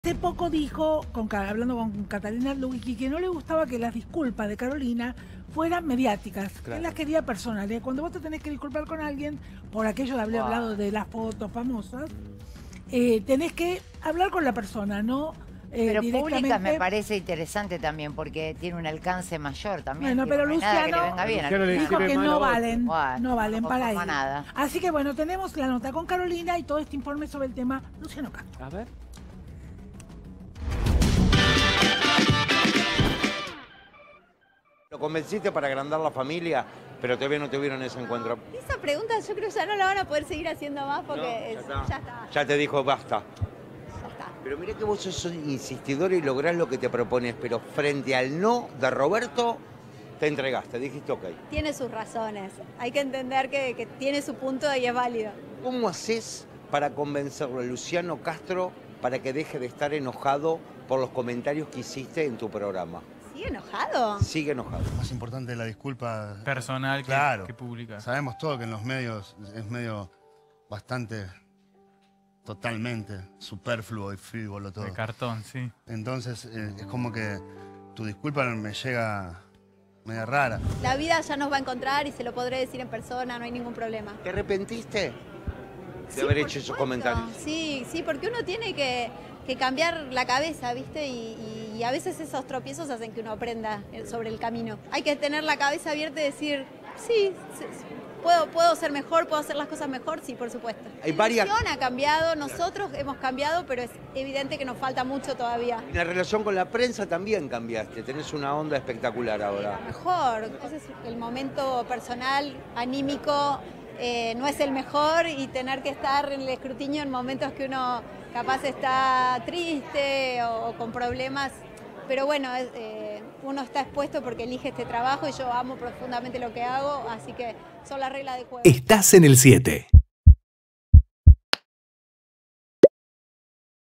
Hace poco dijo, hablando con Catalina Lubicki, que no le gustaba que las disculpas de Carolina fueran mediáticas, que él las quería personales. Cuando vos te tenés que disculpar con alguien, por aquello de haber hablado de las fotos famosas, tenés que hablar con la persona, no pero directamente. públicas me parece interesante también, porque tiene un alcance mayor también. Bueno, pero no Luciano dijo que no valen, no valen para él. Nada. Así que bueno, tenemos la nota con Carolina y todo este informe sobre el tema Luciano Castro. A ver. Lo convenciste para agrandar la familia, pero todavía no tuvieron ese encuentro. Esa pregunta yo creo que ya no la van a poder seguir haciendo más porque No, ya está. Ya te dijo basta. Ya está. Pero mira que vos sos insistidor y lográs lo que te propones, pero frente al no de Roberto, te entregaste, dijiste ok. Tiene sus razones. Hay que entender que tiene su punto y es válido. ¿Cómo haces para convencerlo a Luciano Castro para que deje de estar enojado por los comentarios que hiciste en tu programa? ¿Sigue enojado? Sigue enojado. Más importante la disculpa personal claro, que pública. Sabemos todo que en los medios es medio bastante, totalmente superfluo y frívolo todo. De cartón, sí. Entonces es como que tu disculpa me llega media rara. La vida ya nos va a encontrar y se lo podré decir en persona, no hay ningún problema. ¿Te arrepentiste de Sí, haber por hecho esos supuesto. comentarios? Sí, porque uno tiene que cambiar la cabeza, ¿viste? Y a veces esos tropiezos hacen que uno aprenda sobre el camino. Hay que tener la cabeza abierta y decir, sí, puedo ser mejor, puedo hacer las cosas mejor, sí, por supuesto. Hay varias... La situación ha cambiado, nosotros hemos cambiado, pero es evidente que nos falta mucho todavía. En la relación con la prensa también cambiaste, tenés una onda espectacular ahora. Mejor, ese es el momento personal, anímico, no es el mejor y tener que estar en el escrutinio en momentos que uno capaz está triste o con problemas, pero bueno, uno está expuesto porque elige este trabajo y yo amo profundamente lo que hago, así que son las reglas de juego. Estás en el 7.